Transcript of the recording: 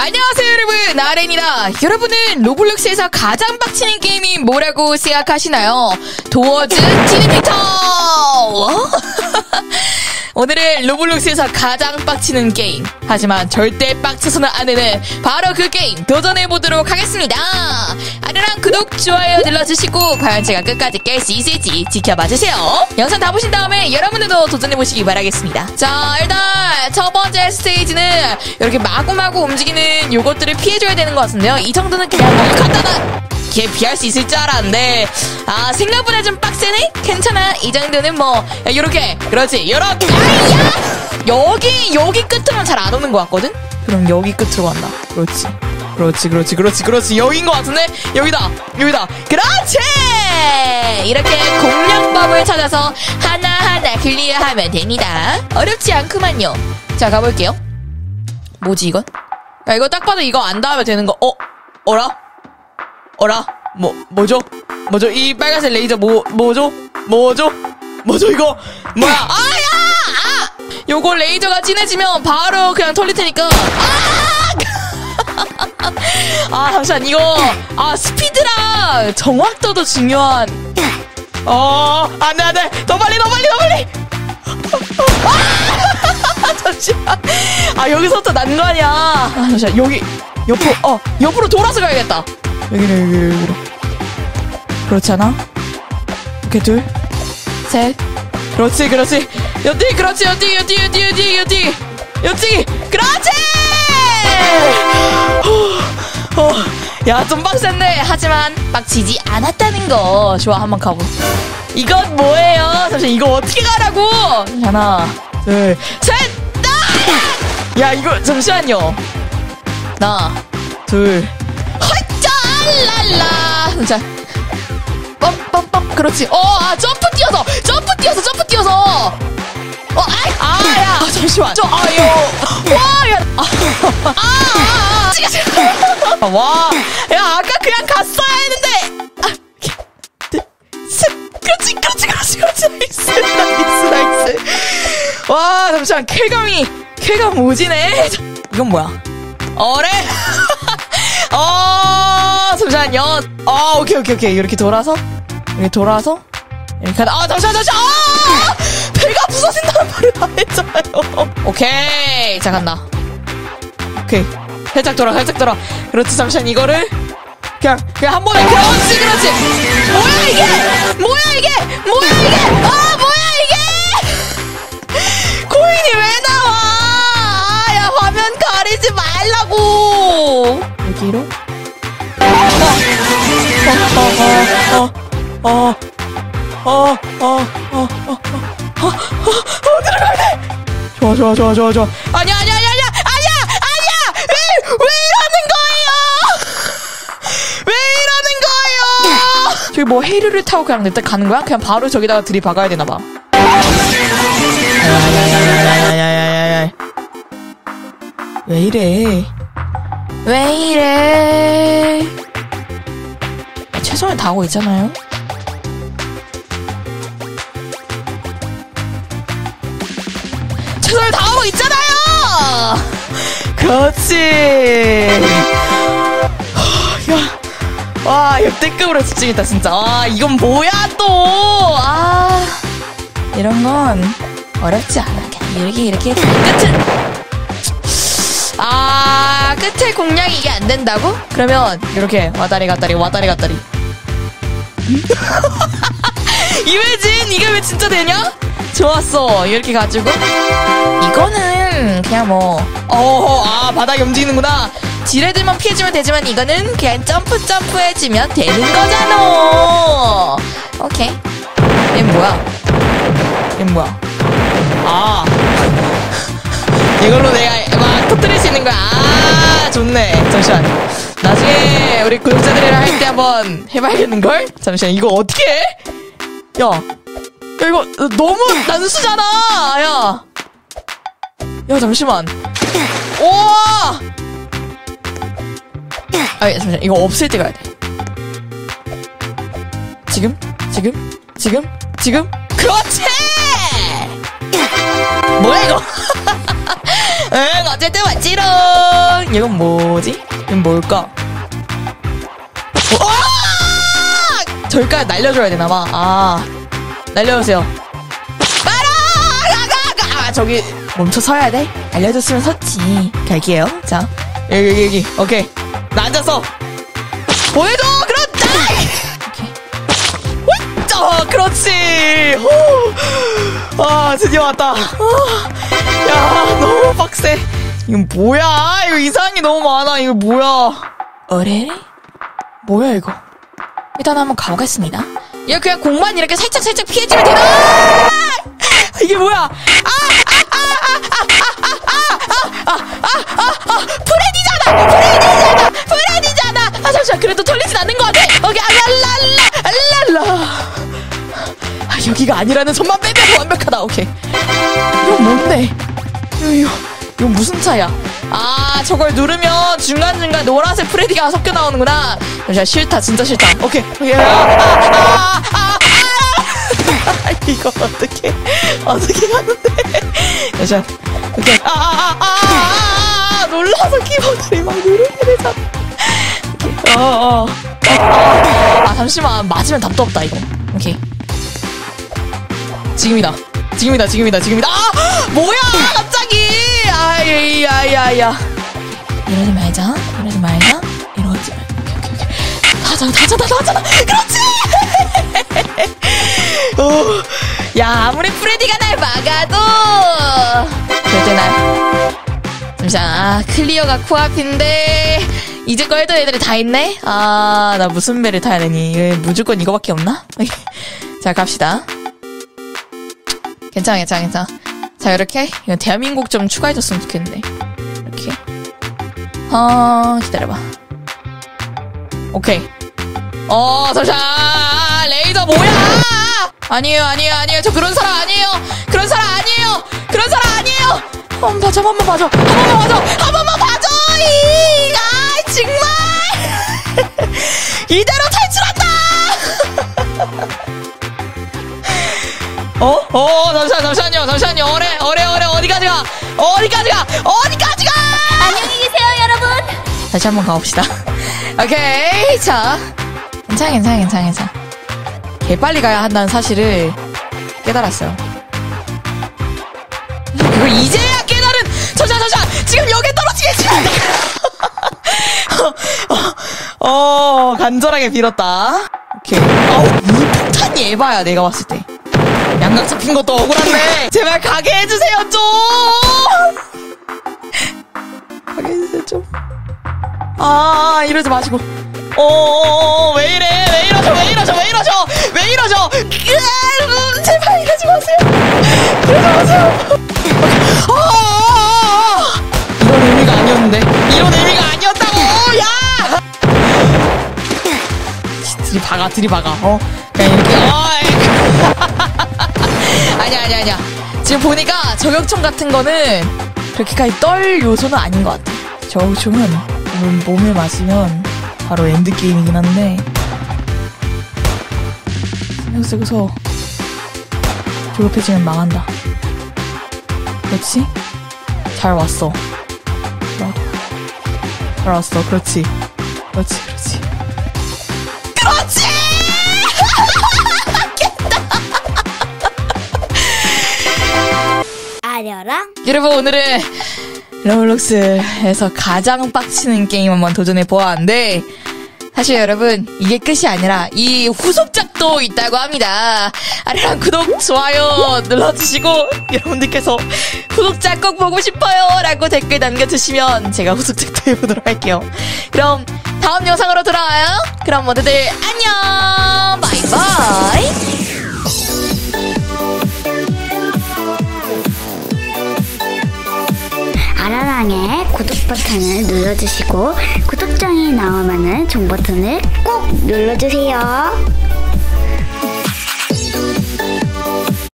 안녕하세요 여러분, 아렌이다. 여러분은 로블록스에서 가장 빡치는 게임이 뭐라고 생각하시나요? 도어즈 티니피터! 오늘은 로블록스에서 가장 빡치는 게임, 하지만 절대 빡쳐서는 안 되는 바로 그 게임 도전해보도록 하겠습니다. 아련한 구독, 좋아요 눌러주시고 과연 제가 끝까지 깰 수 있을지 지켜봐주세요. 영상 다 보신 다음에 여러분들도 도전해보시기 바라겠습니다. 자, 일단 첫 번째 스테이지는 이렇게 마구마구 움직이는 요것들을 피해줘야 되는 것 같은데요. 이 정도는 그냥 너무 간단한 걔 피할 수 있을 줄 알았는데, 아, 생각보다 좀 빡세네? 괜찮아. 이 정도는 뭐, 야, 요렇게. 그렇지. 요렇게. 아야! 여기 끝으로는 잘 안 오는 것 같거든? 그럼 여기 끝으로 간다. 그렇지. 여긴 것 같은데? 여기다. 그렇지! 이렇게 공략법을 찾아서 하나하나 클리어하면 됩니다. 어렵지 않구만요. 자, 가볼게요. 뭐지, 이건? 야, 이거 딱 봐도 이거 안 닿으면 되는 거. 뭐죠? 이 빨간색 레이저 뭐죠 이거? 뭐야? 요거 레이저가 진해지면 바로 그냥 털릴 테니까. 잠시만, 이거, 스피드랑 정확도도 중요한. 안 돼. 더 빨리. 잠시만. 여기서부터 난 거 아니야. 잠시만, 여기, 옆으로 돌아서 가야겠다. 여기로. 그렇지 않아? 이렇게 둘, 셋. 그렇지. 여띠, 그렇지. 그렇지! 야, 좀 빡센데, 하지만 빡치지 않았다는 거. 좋아, 한번 가보. 이건 뭐예요? 잠시만, 이거 어떻게 가라고? 하나, 둘, 셋! 야, 이거, 잠시만요. 하나, 둘, 랄라. 자, 빰. 그렇지. 점프 뛰어서. 야, 잠시만. 와, 야, 아까 그냥 갔어야 했는데. 그렇지. 나이스. 와, 잠시만. 쾌감 오지네. 이건 뭐야? 어래? 잠시만요. 오케이. 이렇게 돌아서. 이렇게 가다. 잠시만. 배가 부서진다는 말을 다 했잖아요. 오케이. 자, 간다. 오케이. 살짝 돌아. 그렇지. 잠시만, 이거를. 그냥 한 번에. 그렇지. 뭐야 이게? 코인이 왜 나와? 야, 화면 가리지 말라고. 여기로. 들어가야 돼. 좋아. 아니야. 왜 이러는 거예요? 저기 뭐 헤이르를 타고 그냥 냅다 가는 거야? 그냥 바로 저기다가 들이박아야 되나 봐. 야. 왜 이래? 최선을 다하고 있잖아요. 그렇지. 와, 역대급으로 집중했다 진짜. 이건 뭐야 또. 이런 건 어렵지 않아. 이렇게 끝에 공략이 이게 안 된다고? 그러면 이렇게 와다리 갔다리. 이회진, 이게 왜 진짜 되냐? 좋았어. 이렇게 가지고 이거는 그냥 뭐 바닥이 움직이는구나. 지뢰들만 피해주면 되지만 이거는 그냥 점프 해주면 되는 거잖아. 오케이. 얘 뭐야? 이걸로 내가 막 터뜨릴 수 있는 거야. 좋네. 잠시만, 나중에 우리 구독자들이랑 할 때 한번 해봐야겠는걸? 잠시만, 이거 어떻게 해? 야, 이거 너무 난수잖아. 야, 잠시만. 우와! 잠시만, 이거 없을 때 가야 돼. 지금? 그렇지! 뭐야 이거? 응, 어쨌든 왔지롱. 이건 뭐지? 이건 뭘까? 저기까지 날려줘야 되나봐. 아, 날려주세요. 말아! 저기 멈춰 서야 돼? 알려줬으면 섰지. 갈게요. 자, 여기. 오케이. 나 앉았어. 보여줘! 그렇다! 오케이. 그렇지! 아, 드디어 왔다. 야, 너무 빡세. 이건 뭐야? 이거 이상한 게 너무 많아. 이거 뭐야? 어레레? 뭐야, 이거? 일단 한번 가보겠습니다. 이거 그냥 공만 이렇게 살짝 피해주면 되나? 이게 뭐야? 프레디잖아! 아, 잠시만. 그래도 털리진 않는 것 같아. 오케이, 알랄라. 아, 여기가 아니라는 손만 빼면 완벽하다. 오케이. 이건 뭔데? 이거 무슨 차야? 아, 저걸 누르면 중간중간 노란색 프레디가 섞여 나오는구나. 잠시만, 싫다. 진짜 싫다. 오케이. 이거 어떻게 가는데? 잠시만. 오케이. 놀라서 키보드를 막 누르게 되잖아. 아, 잠시만. 맞으면 답도 없다, 이거. 오케이. 지금이다. 아! 뭐야! 갑자기! 아야. 이러지 말자. 오케이. 하잖아. 그렇지! 야, 아무리 프레디가 날 막아도! 절대 잠시만. 클리어가 코앞인데, 이제 걸던 애들이 다 있네? 아, 나 무슨 배를 타야 되니? 무조건 이거밖에 없나? 자, 갑시다. 괜찮아. 자, 이렇게. 이거 대한민국 좀 추가해줬으면 좋겠는데. 이렇게. 기다려봐. 오케이. 잠시만. 레이더 뭐야? 아니에요. 저 그런 사람 아니에요. 한 번만 봐줘. 정말. 이대로 탈출한다. 잠시만요. 어레, 어디까지 가? 안녕히 계세요, 여러분. 다시 한번 가봅시다. 오케이. 자, 괜찮아. 개빨리 가야 한다는 사실을 깨달았어요. 그걸 이제야 깨달은. 잠시만. 지금 여기에 떨어지겠지. 간절하게 빌었다. 오케이. 이 폭탄이 에바야, 내가 봤을 때. 양각 잡힌 것도 억울한데 제발 가게 해주세요 좀. 가게 해주세요 좀. 이러지 마시고. 왜 이러죠. 제발 이러지 마세요. 이런 의미가 아니었다고. 야! 들이박아. 그냥 이렇게. 아니야. 지금 보니까 저격총 같은 거는 그렇게까지 떨 요소는 아닌 것 같아. 저격총은 몸을 맞으면 바로 엔드게임이긴 한데, 신경 쓰고서 조급해지면 망한다. 그렇지? 잘 왔어. 그렇지. 아려랑. 여러분, 오늘은 로블록스에서 가장 빡치는 게임 한번 도전해 보았는데, 사실 여러분, 이게 끝이 아니라 이 후속작도 있다고 합니다. 아래랑 구독, 좋아요 눌러주시고, 여러분들께서 후속작 꼭 보고 싶어요 라고 댓글 남겨주시면 제가 후속작도 해보도록 할게요. 그럼 다음 영상으로 돌아와요. 그럼 모두들 안녕. 바이바이. 아라랑의 구독 버튼을 눌러주시고, 구독장이 나오면은 종 버튼을 꼭 눌러주세요.